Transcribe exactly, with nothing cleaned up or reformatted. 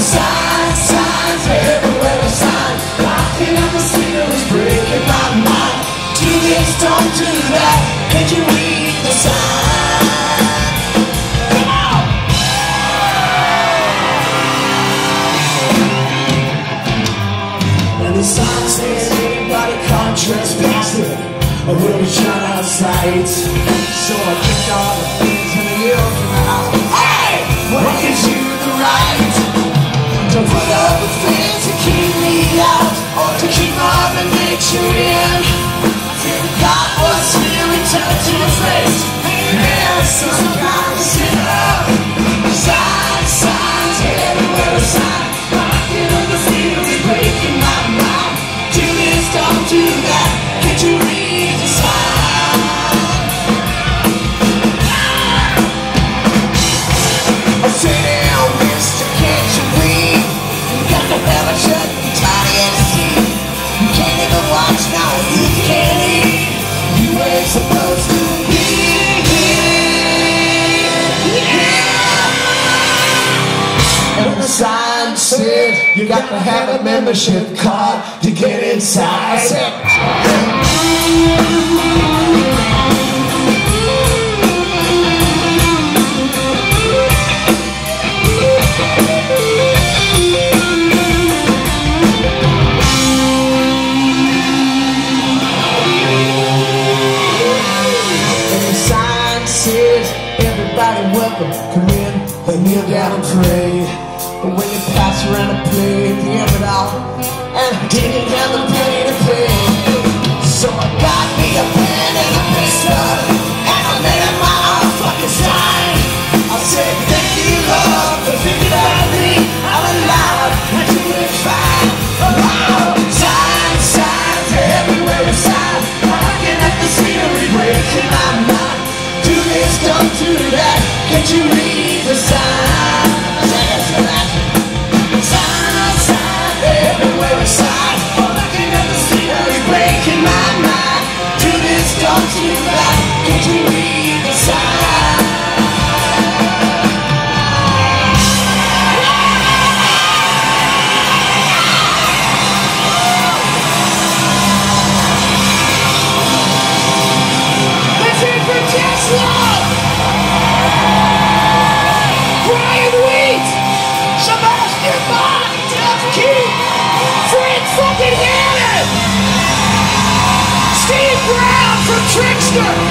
signs, signs, everywhere a sign. Locking up the scenery's breaking my mind. Do this, don't do that. Can't you read the sign? Come on! And the sign says anybody can't trespass it, or will be shot out of sight. So I kicked all the things in the hills in the house. Hey! What gives you the right to put up with things to keep me out, or to keep Mother Nature in? If God was here, he turned to your face. There's some kind of sinner. Signs, signs, everywhere a sign. Rocking on the scenery, breaking my mind. Do this, don't do that. Can't you read the sign? I say down, mister, can't you read? You got the belly shut and tiny as teeth. You can't even watch now, you can't eat. You ain't supposed to be here. Yeah. And the sign said you got to have a membership card to get inside. I said, everybody welcome, come in and kneel down and pray. But when you pass around a plate, you have it all, and digging down the plate of pain. So I got me a pen and a pistol, and I made it my own fucking sign. I said, thank you, Lord, for thinking about me. I'm alive, and doing fine. Oh, signs, signs, everywhere a sign. Rocking up the scenery, breaking my mind. Do this, don't do that. Can't you read the sign? Sign, sign, everywhere a sign. Looking at the scenery, breaking my mind. Do this, don't do that. Can't you read the sign? Let's hear it for Tesla! Sebastian Bach, Jeff Key, Fred fucking Hannon, Steve Brown from Trickster.